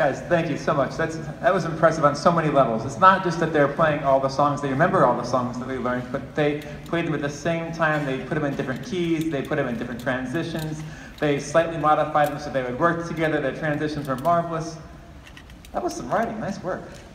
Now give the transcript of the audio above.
Guys, thank you so much. That was impressive on so many levels. It's not just that they're playing all the songs, they remember all the songs that they learned, but they played them at the same time. They put them in different keys, they put them in different transitions, they slightly modified them so they would work together. Their transitions were marvelous. That was some writing, nice work.